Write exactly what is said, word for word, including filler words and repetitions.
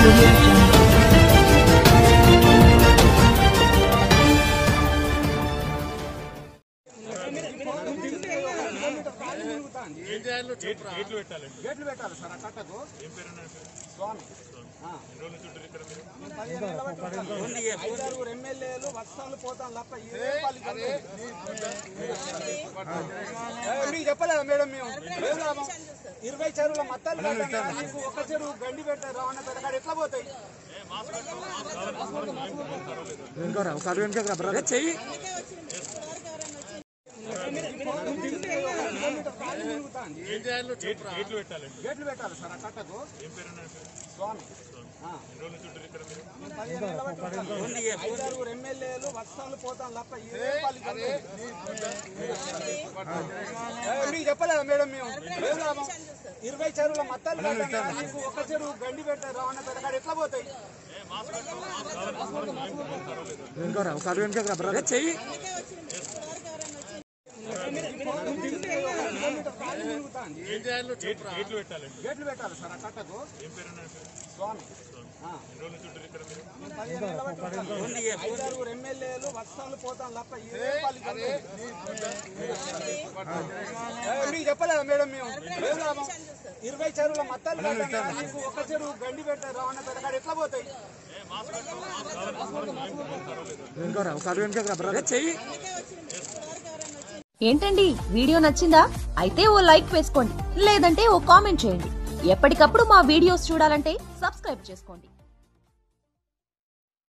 audio jungle. గేట్లు పెట్టాలి sir కట్టదు. ఏం పేరు స్వామి. ఐదారు ఎమ్మెల్యేలు వర్షాలు పోతాను తప్ప మీకు చెప్పలేదా మేడం? మేము ఇరవై చెరువుల మత్తాలు మీకు ఒక చెరువు గండి పెట్టారు రావణ పెద్దగాడు ఎట్లా పోతాయి? చెయ్యి గేట్లు పెట్టాలి సార్ కట్టదు. ఏం పేరు స్వామి. ఐదారు ఎమ్మెల్యేలు వర్షాలు పోతాను తప్ప మీకు చెప్పలేదా మేడం? మేము ఇరవై చెరువుల మత్తాలు మీకు ఒక చెరువు గండి పెట్టారు రావణ పెద్దగాడు ఎట్లా పోతాయి? చెయ్యి గేట్లు పెట్టాలి సార్ కట్టదు. ఏం పేరు స్వామి. ఐదారు ఎమ్మెల్యేలు వర్షాలు పోతాను తప్ప మీకు చెప్పలేదా మేడం? మేము ఇరవై చెరువుల మత్తాలు మీకు ఒక చెరువు గండి పెట్టారు రావణ పెద్దగాడు ఎట్లా పోతాయి? చెయ్యి ఏంటండి వీడియో నచ్చిందా? అయితే ఓ లైక్ వేసుకోండి, లేదంటే ఓ కామెంట్ చేయండి. ఎప్పటికప్పుడు మా వీడియోస్ చూడాలంటే సబ్స్క్రైబ్ చేసుకోండి.